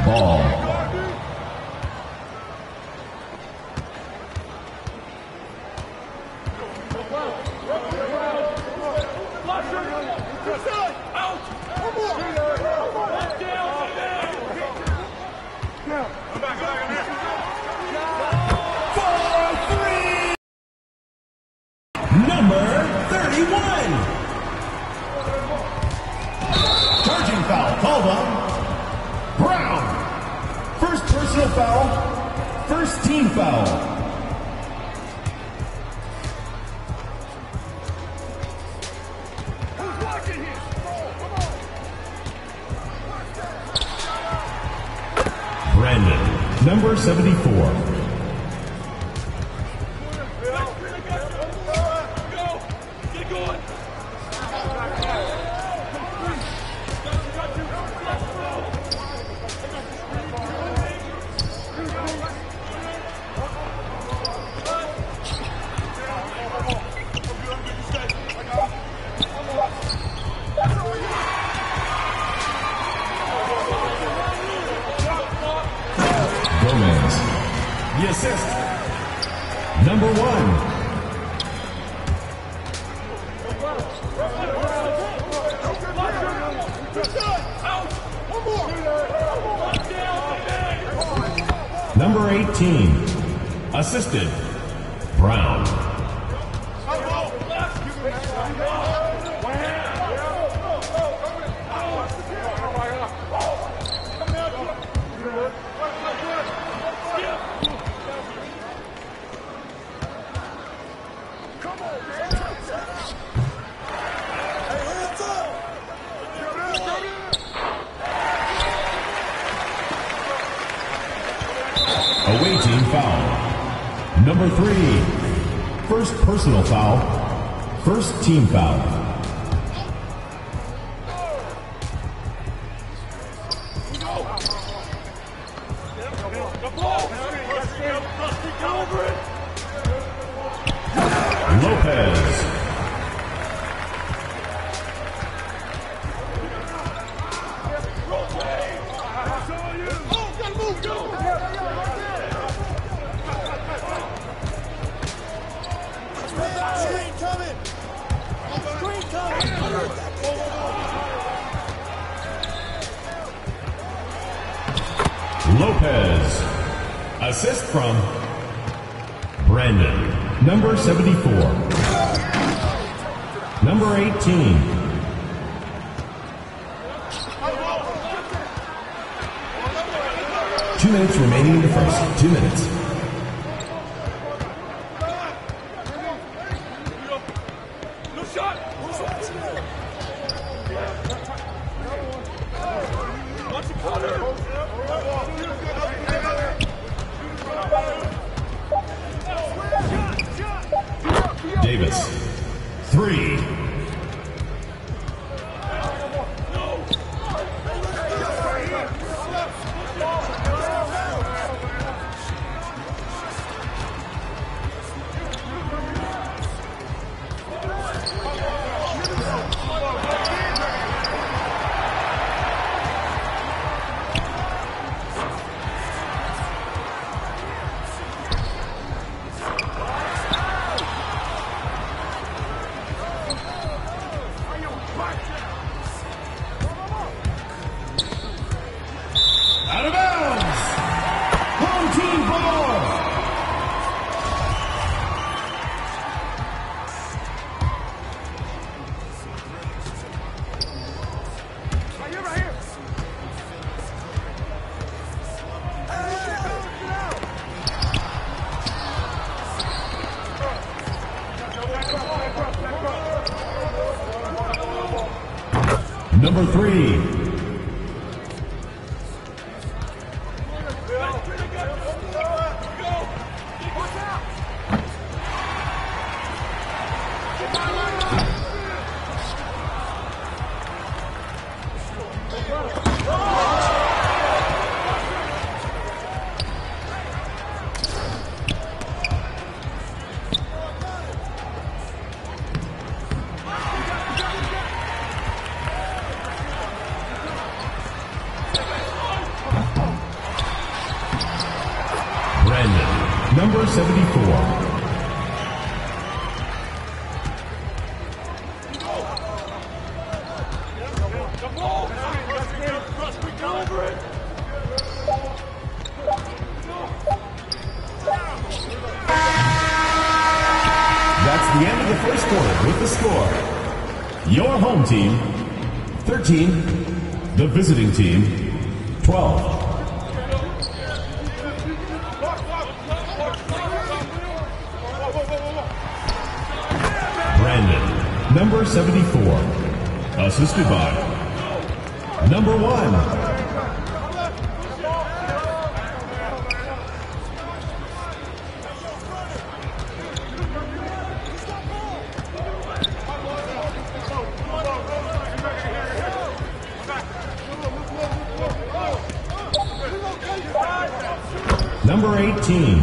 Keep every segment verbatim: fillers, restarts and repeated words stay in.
Ball. Brandon, number seventy-four. The assist, number one. Number eighteen, assisted, Brown. Awaiting foul. Number three, first personal foul, first team foul. Lopez. Lopez. Assist from Brandon, number seventy-four. Number eighteen. Two minutes remaining in the first. Two minutes. Davis, three. Out of bounds! Home team ball! Right here, right here. Number three. number seventy-four. That's the end of the first quarter with the score. Your home team, thirteen. The visiting team, twelve. Brandon, number seventy-four. Assisted by number one. Number eighteen.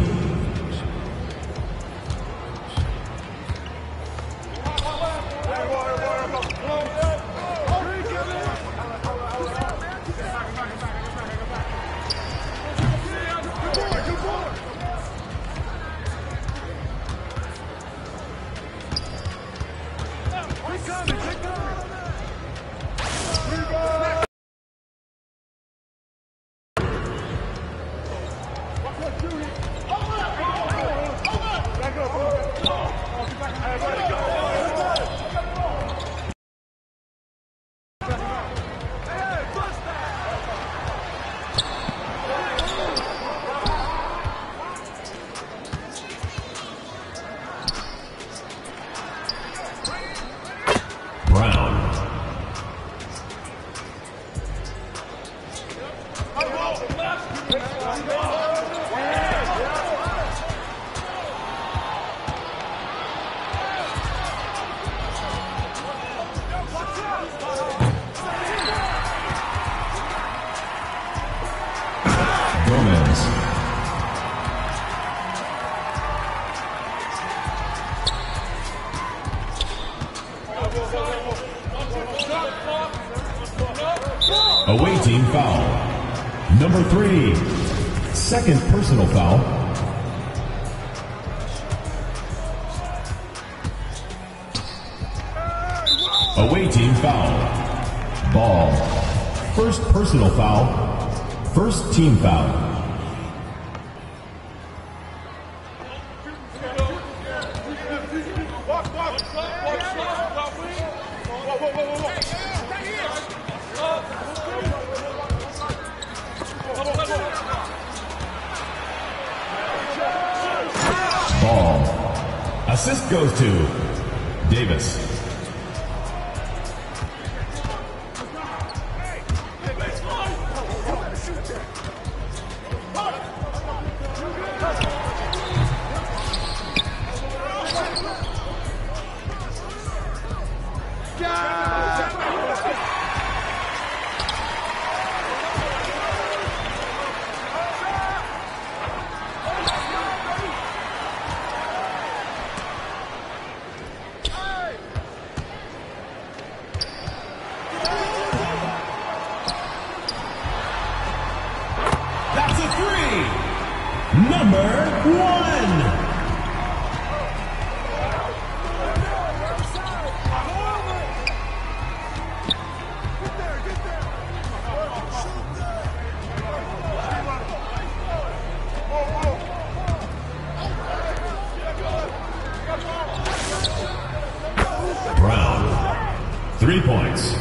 Away team foul. Number three. Second personal foul. Away team foul. Ball. First personal foul. First team foul. Assist goes to Davis. Three points.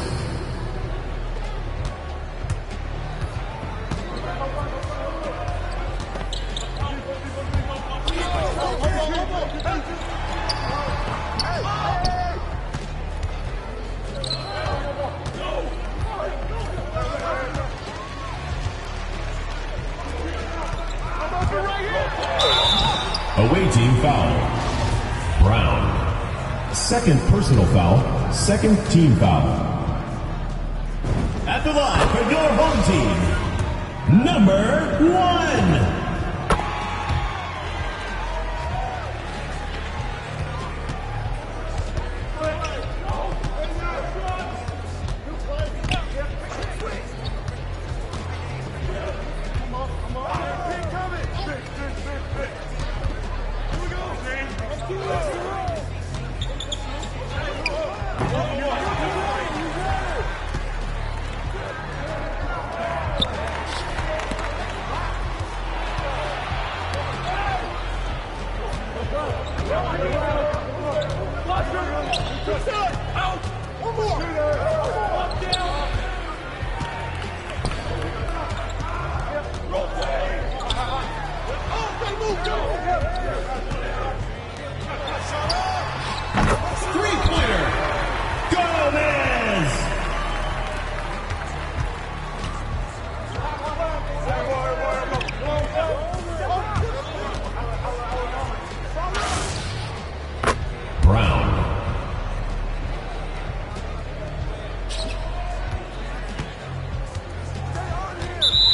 Away team foul. Brown. Second personal foul. Second team foul. At the line for your home team, number one.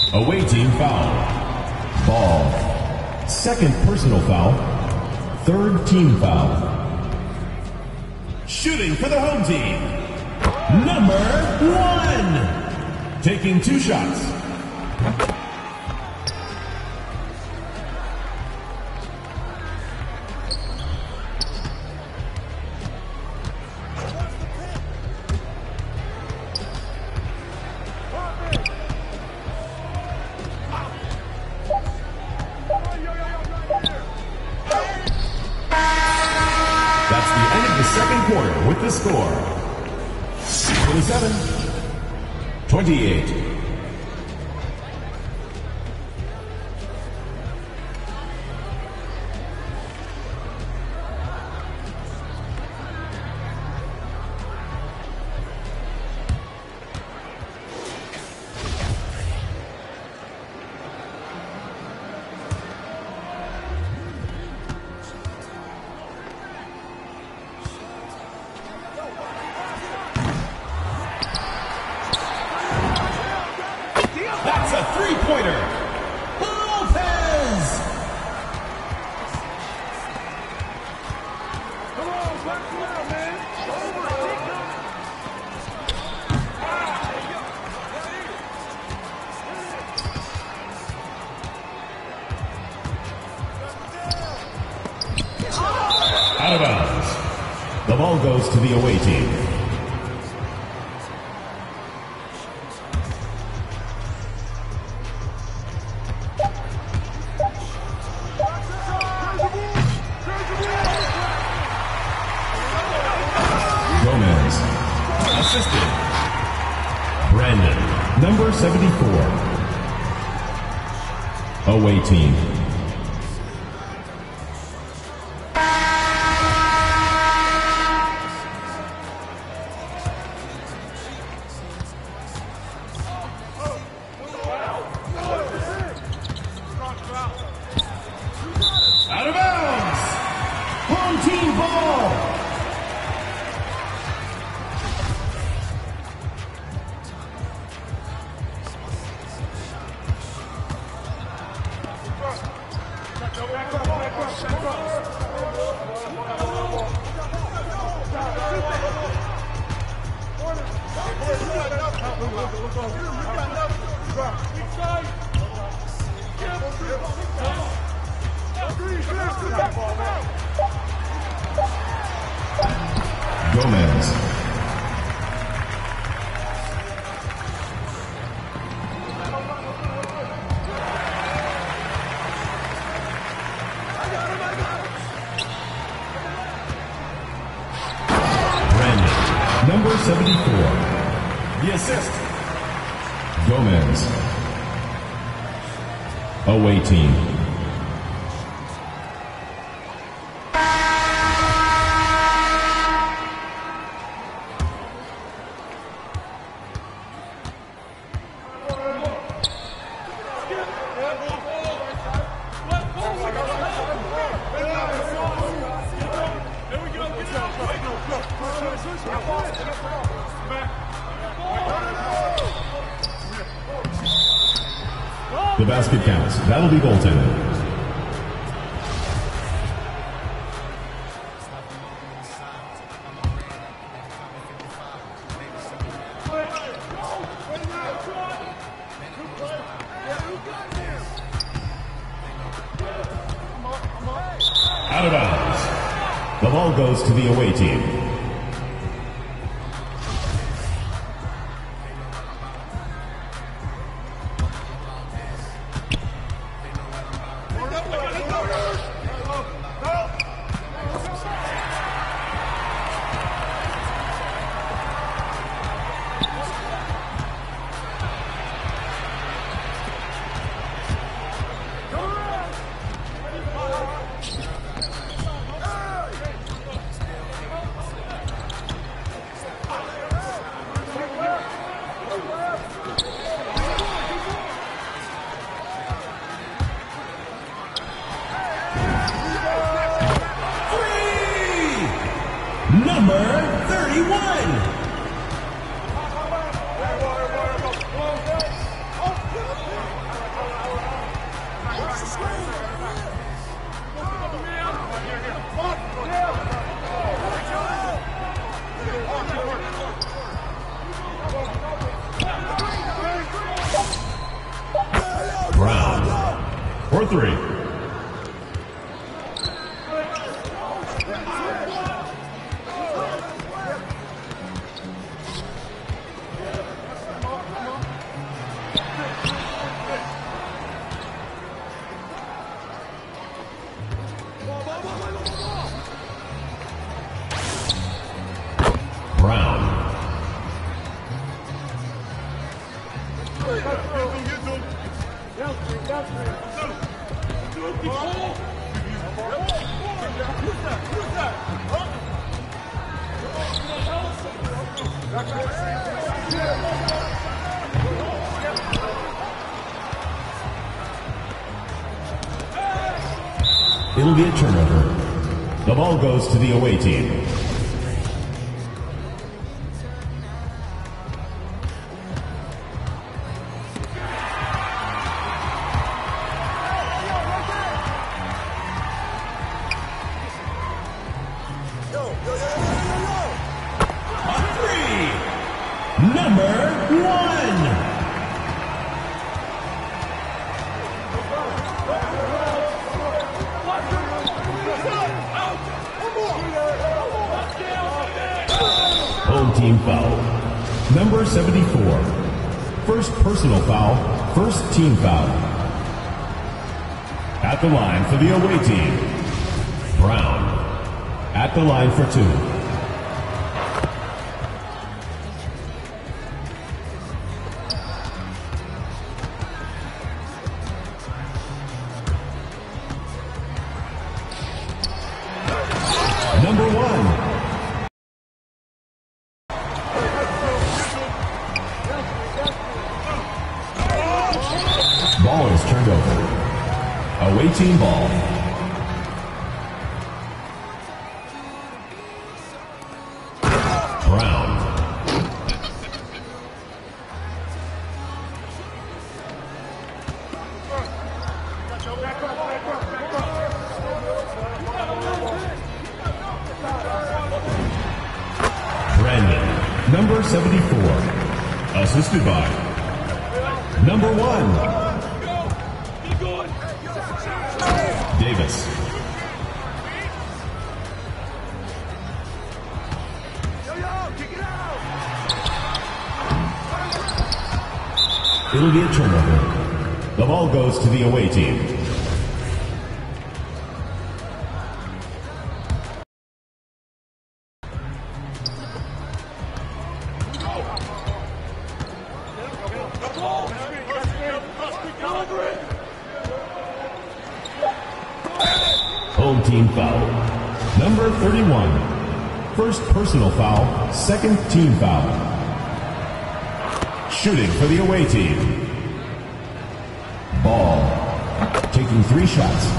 Away team foul. Ball. Second personal foul. Third team foul. Shooting for the home team. Number one. Taking two shots. With the score, twenty-seven twenty-eight. That's a three-pointer. Lopez! Come on, back to out, man. Over. Out of bounds. The ball goes to the away team. Assisted. Brandon, number seventy-four. Away team. Out of bounds. Home team ball. Gomez. Brandon, number seventy-four. The assist. Gomez. Away team. The basket counts. That'll be goaltending. Out of bounds. The ball goes to the away team. for three. It'll be a turnover. The ball goes to the away team. Team foul. Number seventy-four. First personal foul, first team foul. At the line for the away team, Brown. At the line for two. Ball is turned over. Away team ball. Brown. Brandon, number seventy-four. Assisted by number one. Davis. It'll be a turnover. The ball goes to the away team. Home team foul. Number thirty-one. First personal foul, second team foul. Shooting for the away team. Ball. Taking three shots.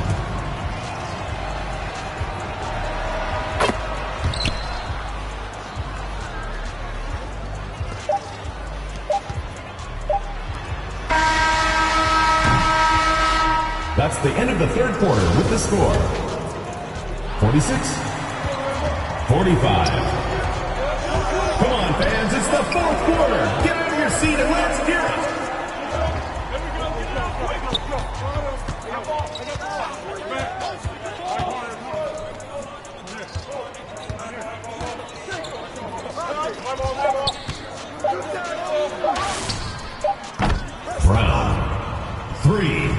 That's the end of the third quarter with the score forty-six forty-five. Come on, fans, it's the fourth quarter. Get out of your seat and let's hear it. Brown, three.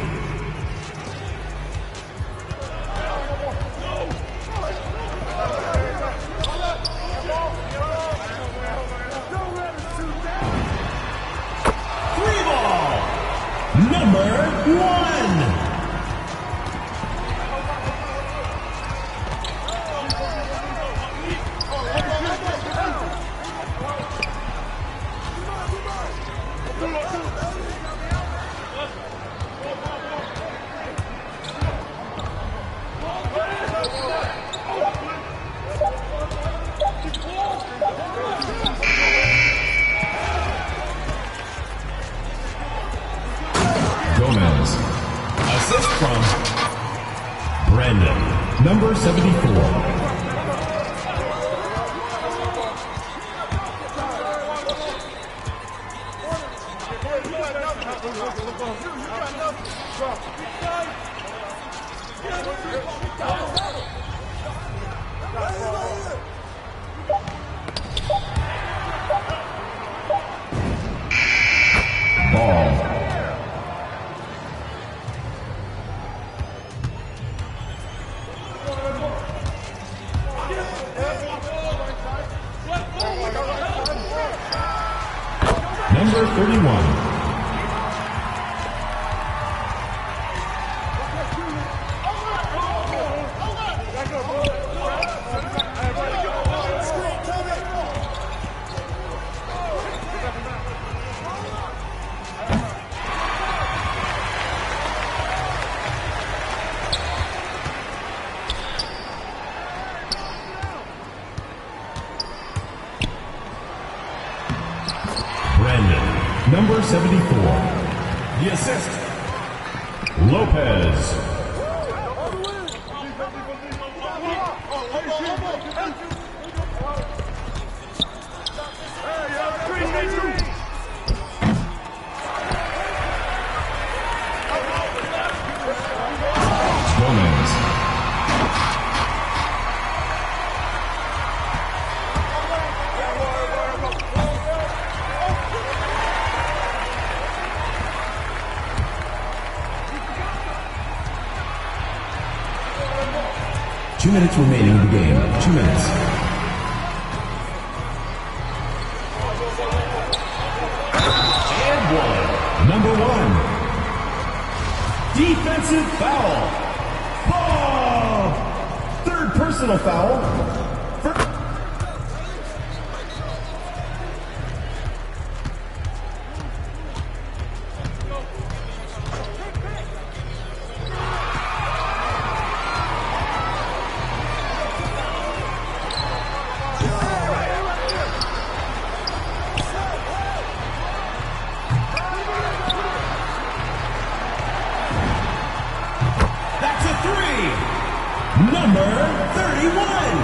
Number one. Gomez. Assist from Brandon, number seventy-four. Ball. Number thirty-one. Brandon, number seventy-four. The assist, Lopez. Gomez. Two minutes remaining in the game. Two minutes. And one. Number one. Defensive foul. Ball. Third personal foul. For Number thirty-one.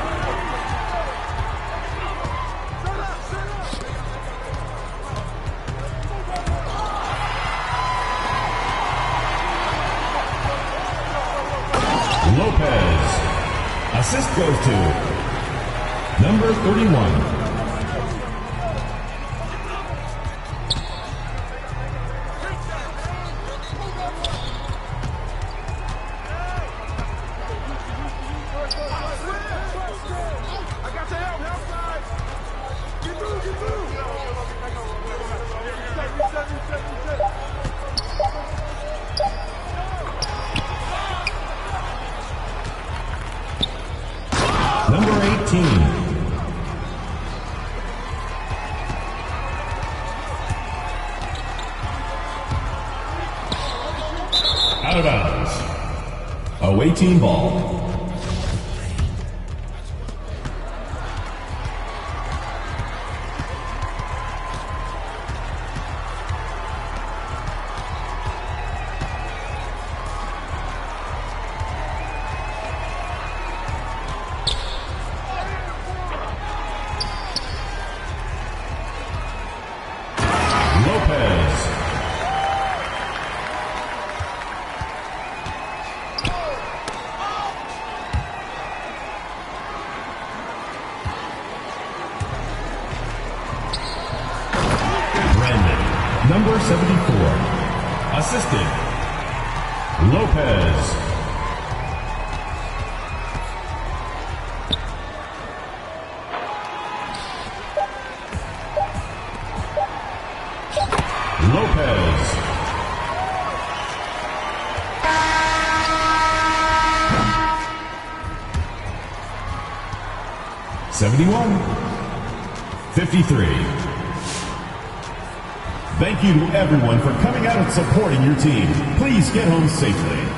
Lopez. Assist goes to number thirty-one. Number eighteen. Out of bounds. Away team ball. Lopez. Brandon, number seventy-four. Assisted, Lopez. Lopez. seventy-one. fifty-three. Thank you to everyone for coming out and supporting your team. Please get home safely.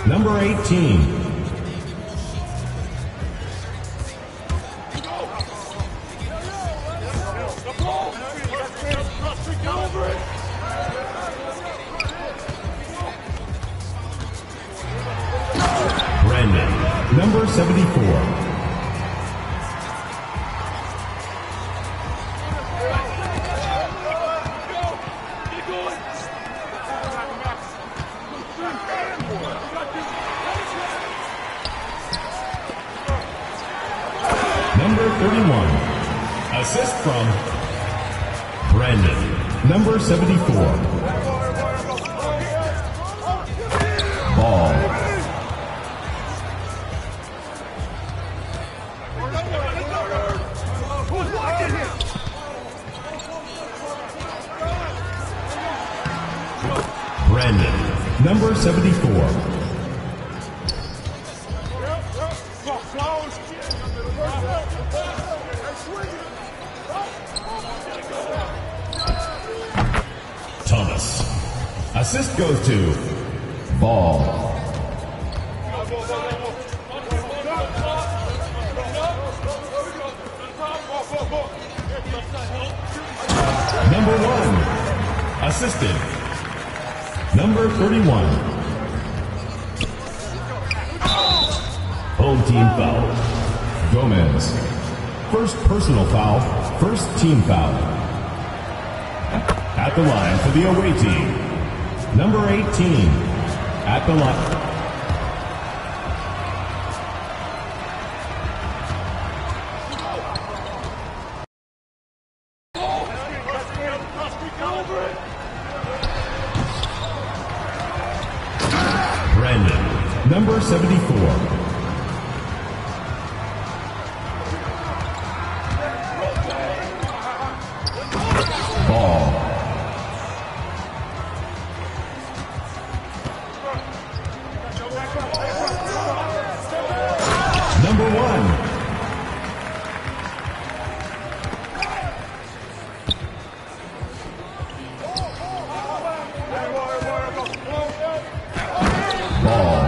number eighteen. Brandon, number seventy-four. Number thirty-one. Assist from Brandon, number seventy-four. Ball. Brandon, number seventy-four. Thomas. Assist goes to Ball. Number one. Assisted. Number thirty-one. Home team foul. Gomez. First personal foul. First team foul. At the line for the away team, number eighteen. At the line. Brandon, number seventy-four. Ball. Number one. Ball.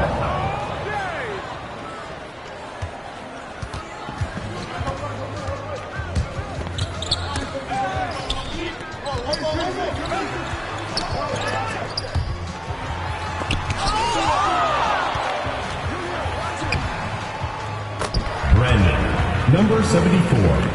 Brandon, number seventy-four.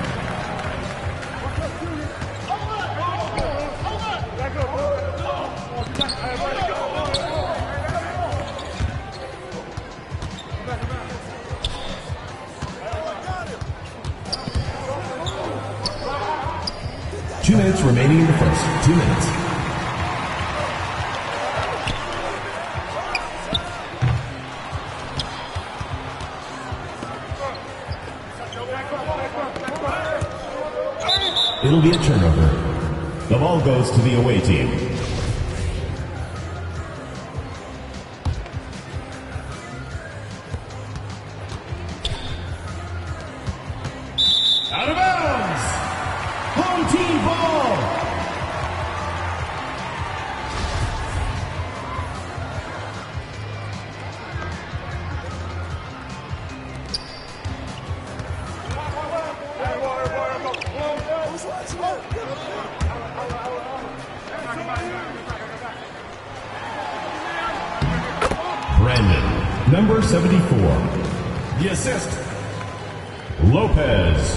Two minutes remaining in the first. Two minutes. It'll be a turnover. The ball goes to the away team. Out of bounds! Home team ball! Brandon, number seventy-four. The assist, Lopez.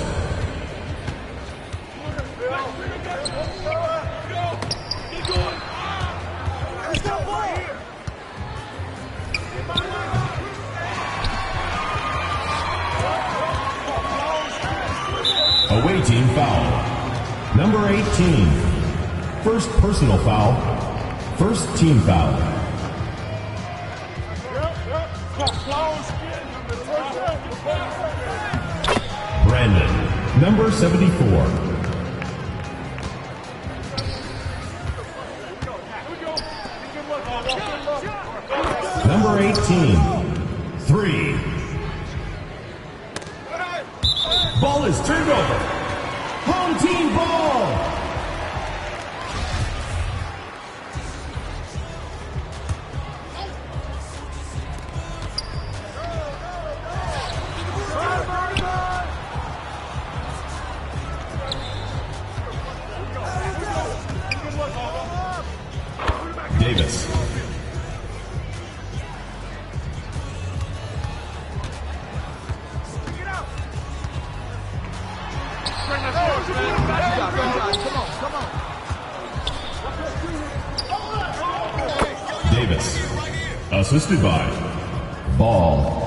Away team foul. Number eighteen. First personal foul. First team foul. Brandon, number seventy-four. Number eighteen. Three. Ball is turned over. Home team ball. Davis. Davis, assisted by Ball.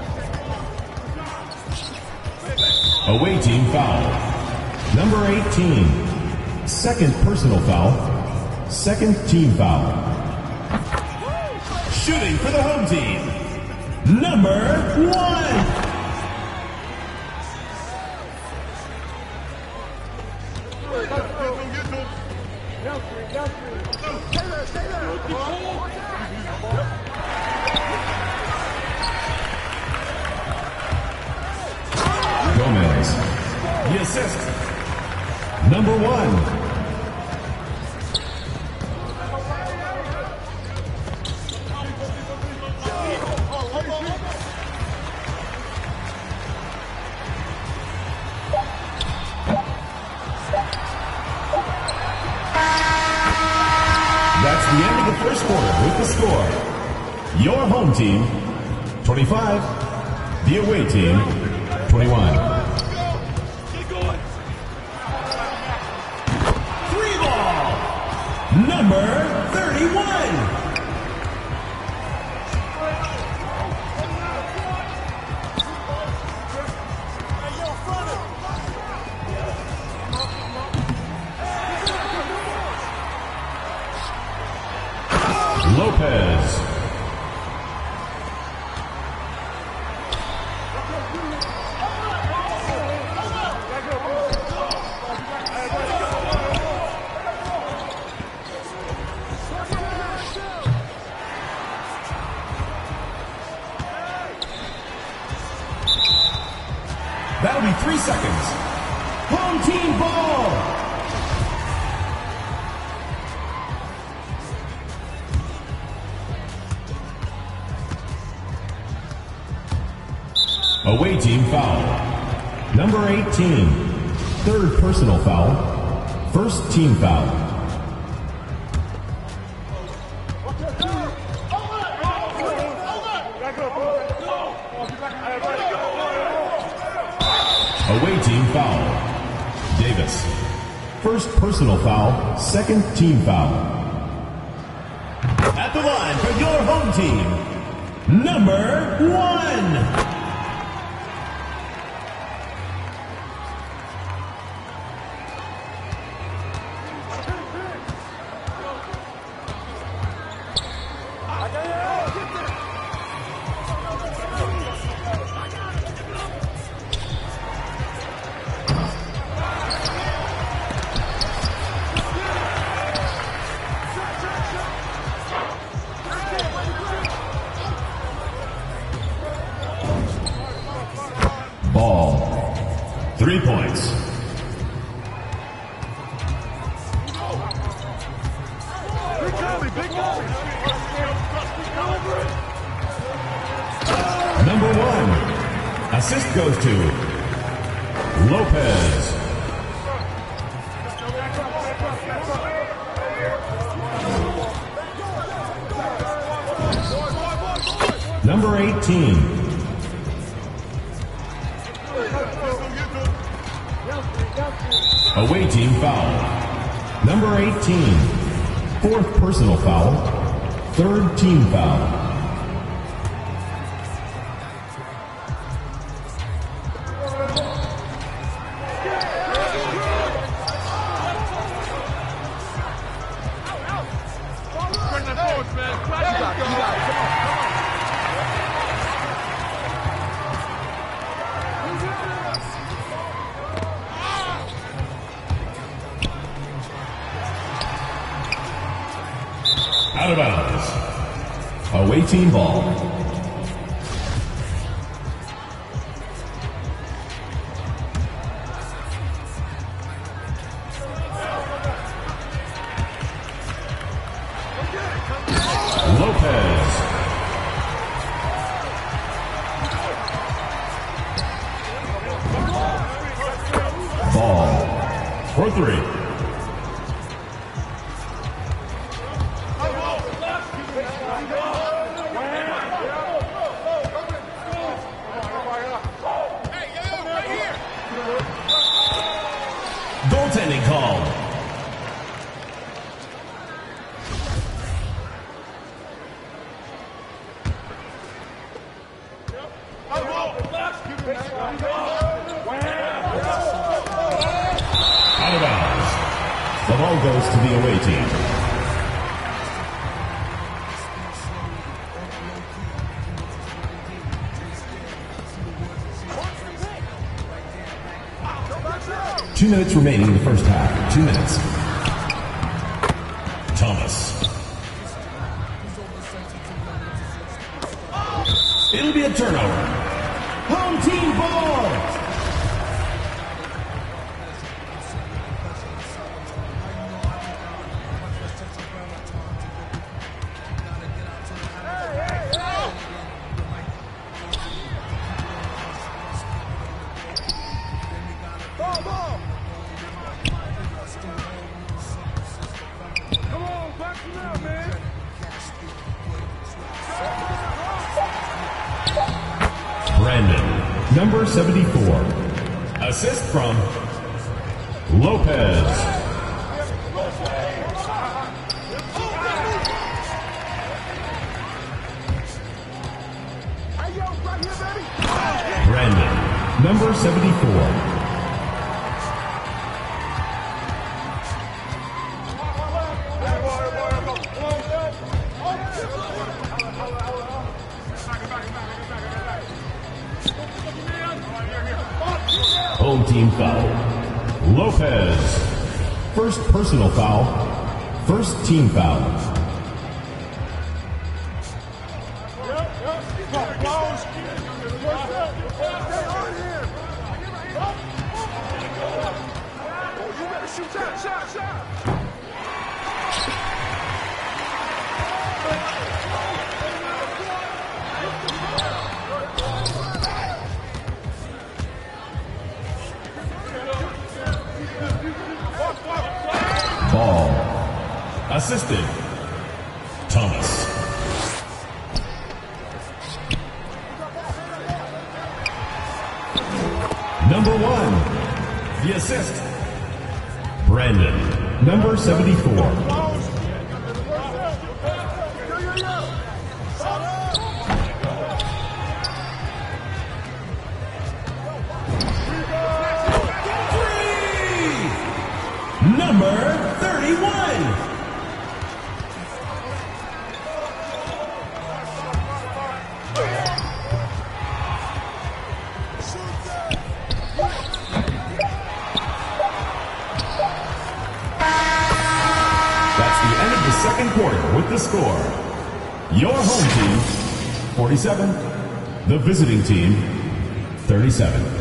Away team foul. Number eighteen, second personal foul, second team foul. Shooting for the home team, number one. Gomez, the assist, number one. That's the end of the first quarter with the score. Your home team, twenty-five. The away team, twenty-one. Three ball, number thirty-one. Lopez. That'll be three seconds. Home team ball. Away team foul. Number eighteen, third personal foul, first team foul. Away team foul. Davis. First personal foul, second team foul. At the line for your home team, number one. Ball. Three points. Number one. Assist goes to Lopez. Number eighteen. Away team foul. Number eighteen. Fourth personal foul. Third team foul. Out of bounds. Away team ball. Lopez. Ball. For three. ball goes to the away team. Two minutes remaining in the first half. Two minutes. Thomas. It'll be a turnover. Home team ball. Brandon, number seventy-four. Assist from Lopez. Brandon, number seventy-four. Home team foul. Lopez. First personal foul. First team foul. Ball. Assisted. Thomas. Number one. The assist. Brandon. Number seventy-four. Number thirty-one. That's the end of the second quarter with the score. Your home team, forty-seven. The visiting team, thirty-seven.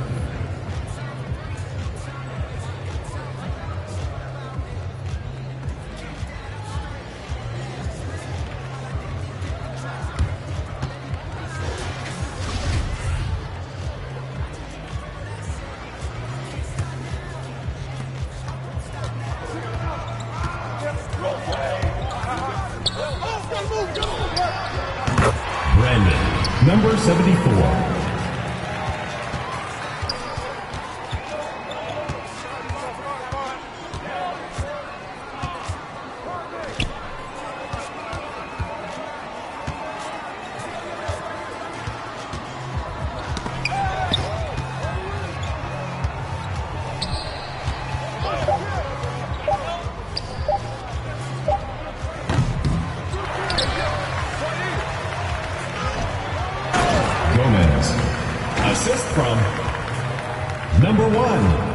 Brandon, number seventy-four. Gomez. Assist from number one.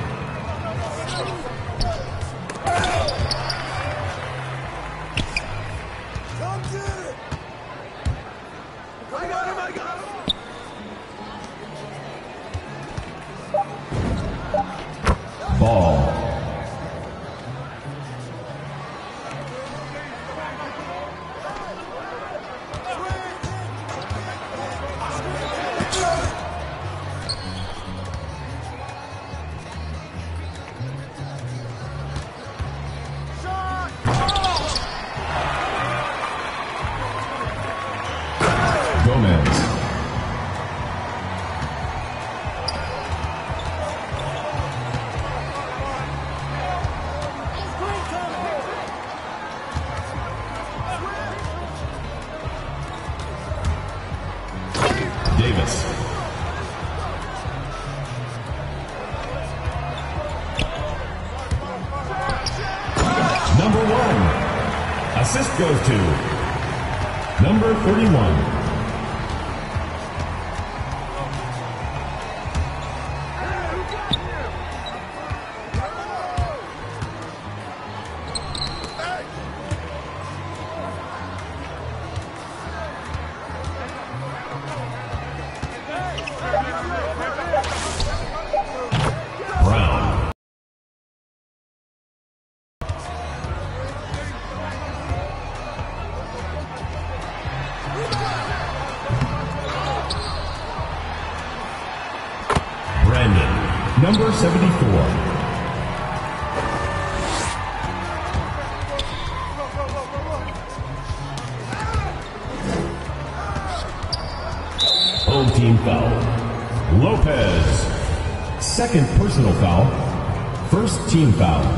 Ball. Assist goes to number thirty-one. Number seventy-four. Home team foul. Lopez. Second personal foul. First team foul.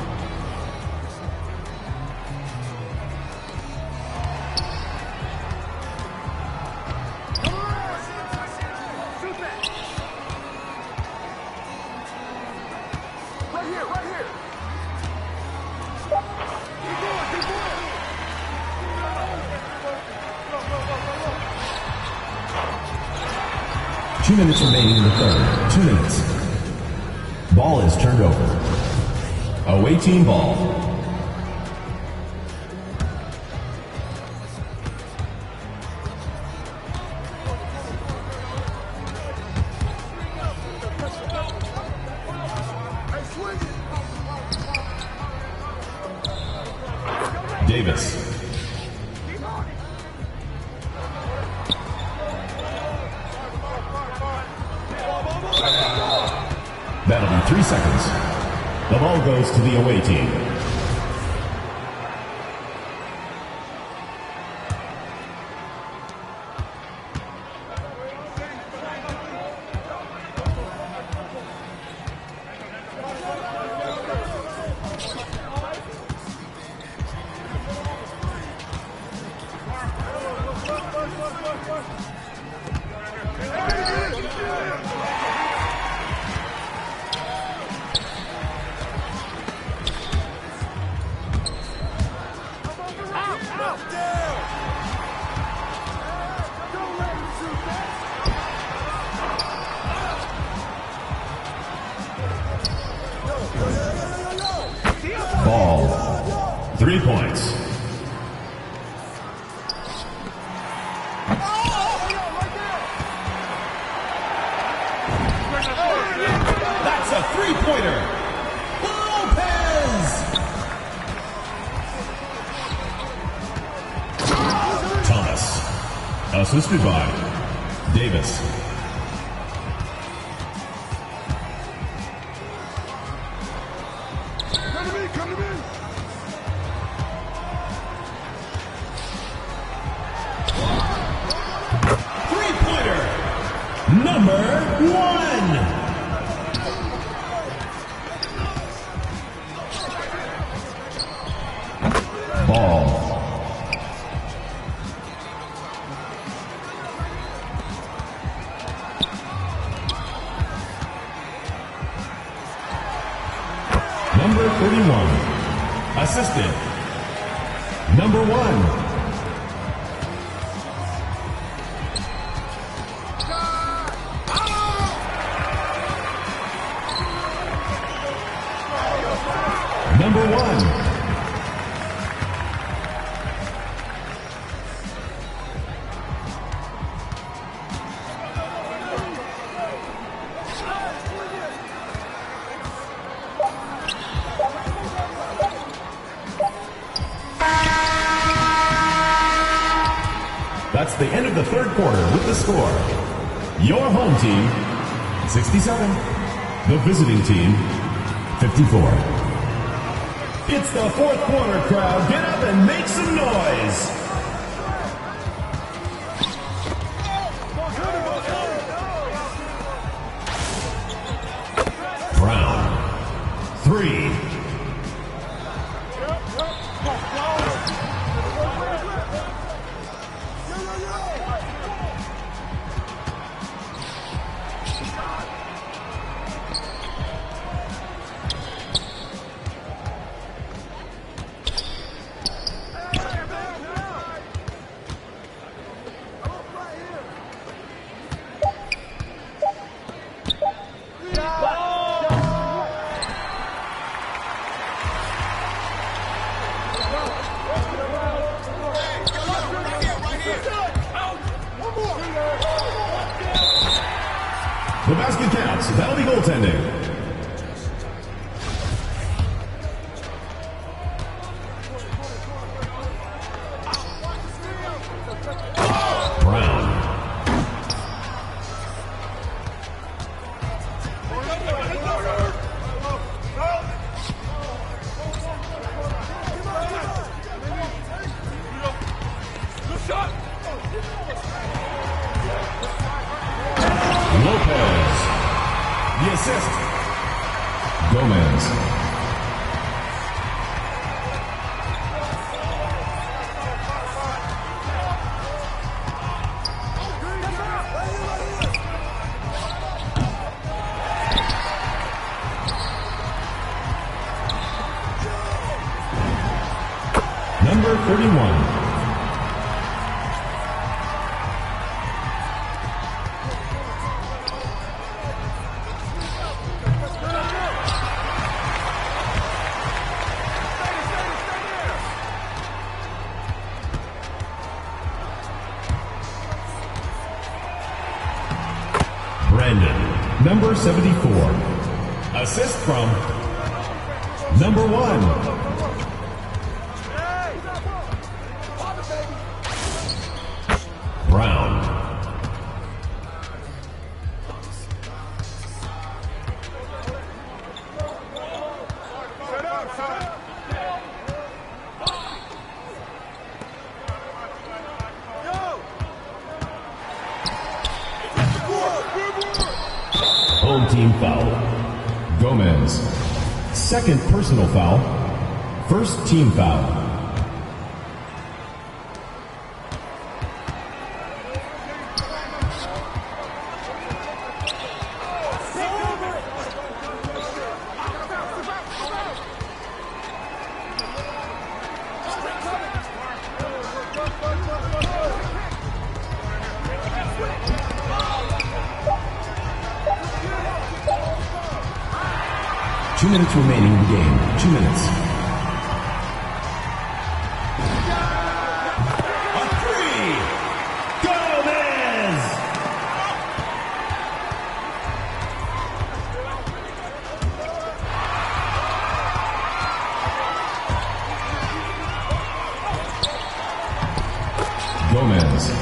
Two minutes remaining in the third. Two minutes. Ball is turned over. Away team ball. Davis. That'll be three seconds. The ball goes to the away team. Ball. Three points. That's a three-pointer. Lopez. Thomas. Assisted by Davis. Number one. Ball. Number thirty-one. Assisted. Number one. Number one. That's the end of the third quarter with the score. Your home team, sixty-seven. The visiting team, fifty-four. It's the fourth quarter, crowd. Get up and make some noise. Brown, three. That'll be goaltending. Lopez. The assist. Gomez. Number thirty-one. Brandon, number seventy-four. Assist from number one. Brown. Home team foul. Gomez. Second personal foul. First team foul. Two minutes remaining in the game. Two minutes. A three! Gomez! Gomez.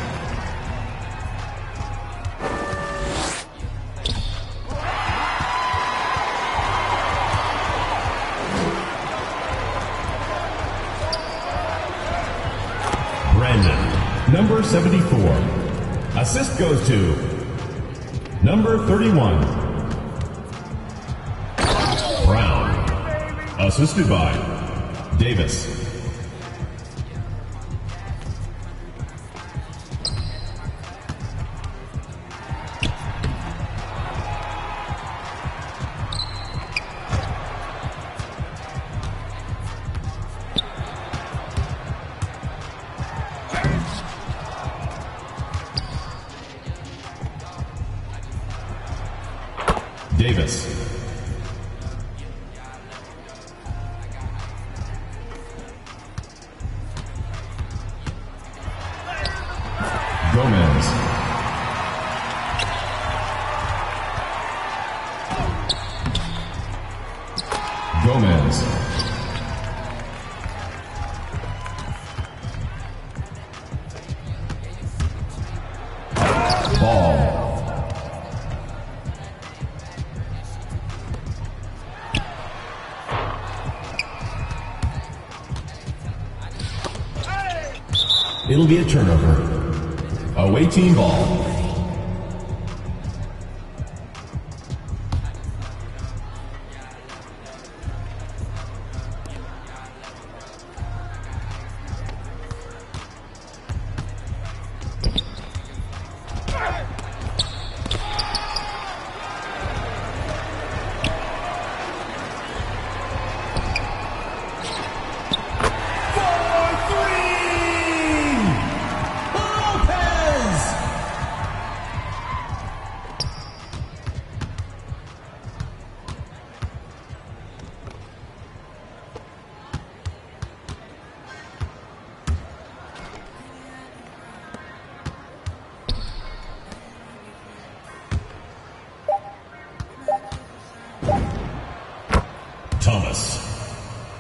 Brandon, number seventy-four. Assist goes to number thirty-one. Brown. Assisted by Davis. Davis. Gomez. Gomez. Ball. It'll be a turnover. Away team ball.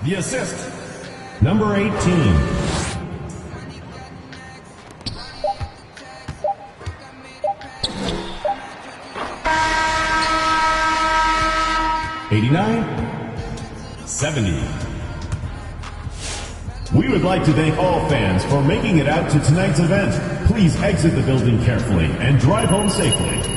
The assist. Number eighteen. eighty-nine, seventy. We would like to thank all fans for making it out to tonight's event. Please exit the building carefully and drive home safely.